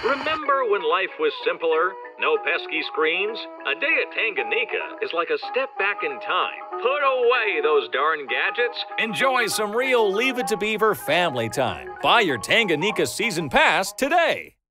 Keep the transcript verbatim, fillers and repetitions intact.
Remember when life was simpler? No pesky screens? A day at Tanganyika is like a step back in time. Put away those darn gadgets. Enjoy some real Leave It to Beaver family time. Buy your Tanganyika Season Pass today.